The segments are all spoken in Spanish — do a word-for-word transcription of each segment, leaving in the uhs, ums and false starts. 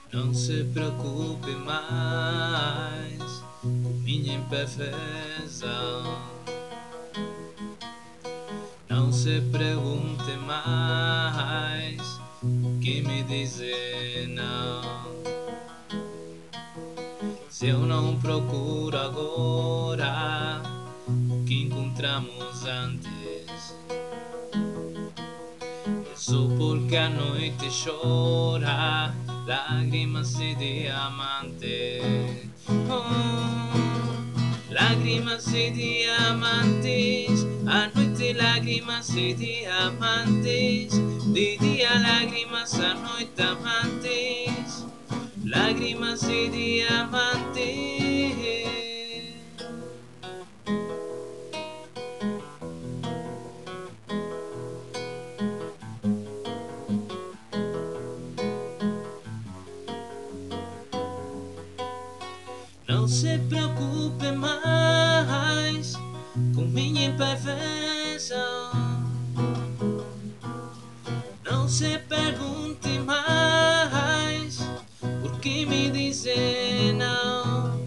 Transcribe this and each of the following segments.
Não se preocupe mais com minha imperfeição. Não se pergunte mais o que me dizer não. Se eu não procuro agora o que encontramos antes, é só porque a noite chora lágrimas de diamante. Oh, lágrimas de diamantes, a noite lágrimas de diamantes, de dia lágrimas, a noite amantes, lágrimas de diamantes. Não se preocupe mais com minha imperfeição. Não se pergunte mais por que me dizer não.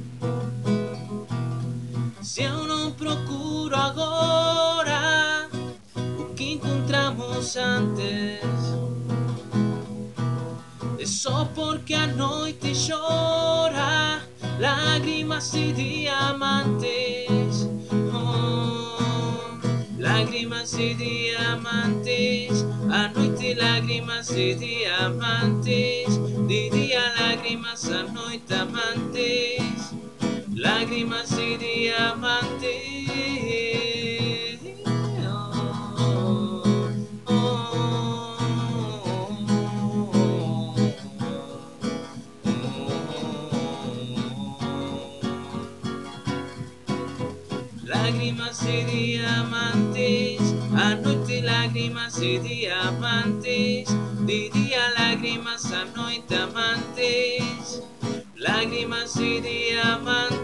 Se eu não procuro agora o que encontramos antes, é só porque a noite chora lágrimas de diamantes. Oh, lágrimas de diamantes, a noite lágrimas de diamantes, de dia lágrimas, a noite amantes, lágrimas de diamantes. Lágrimas de diamantes, a noite lágrimas de diamantes, de dia lágrimas, a noite amantes, lágrimas de diamantes.